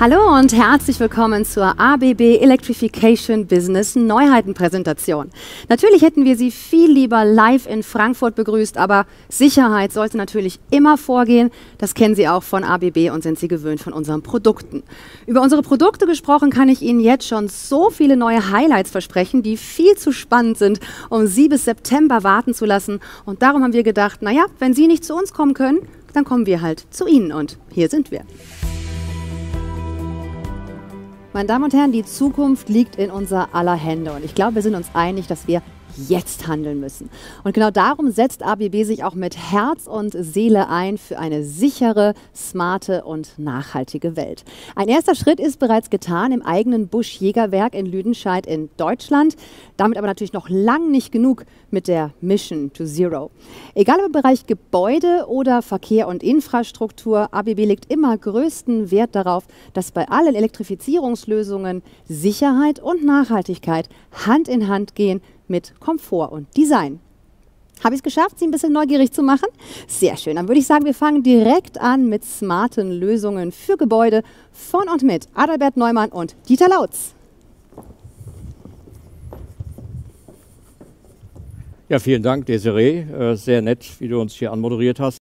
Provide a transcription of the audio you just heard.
Hallo und herzlich willkommen zur ABB Electrification Business Neuheitenpräsentation. Natürlich hätten wir Sie viel lieber live in Frankfurt begrüßt, aber Sicherheit sollte natürlich immer vorgehen. Das kennen Sie auch von ABB und sind Sie gewöhnt von unseren Produkten. Über unsere Produkte gesprochen kann ich Ihnen jetzt schon so viele neue Highlights versprechen, die viel zu spannend sind, um Sie bis September warten zu lassen. Und darum haben wir gedacht, naja, wenn Sie nicht zu uns kommen können, dann kommen wir halt zu Ihnen und hier sind wir. Meine Damen und Herren, die Zukunft liegt in unser aller Hände und ich glaube, wir sind uns einig, dass wir jetzt handeln müssen. Und genau darum setzt ABB sich auch mit Herz und Seele ein für eine sichere, smarte und nachhaltige Welt. Ein erster Schritt ist bereits getan im eigenen Busch-Jägerwerk in Lüdenscheid in Deutschland. Damit aber natürlich noch lang nicht genug mit der Mission to Zero. Egal ob im Bereich Gebäude oder Verkehr und Infrastruktur, ABB legt immer größten Wert darauf, dass bei allen Elektrifizierungslösungen Sicherheit und Nachhaltigkeit Hand in Hand gehen mit Komfort und Design. Habe ich es geschafft, Sie ein bisschen neugierig zu machen? Sehr schön. Dann würde ich sagen, wir fangen direkt an mit smarten Lösungen für Gebäude von und mit Adalbert Neumann und Dieter Lautz. Ja, vielen Dank, Desiree. Sehr nett, wie du uns hier anmoderiert hast.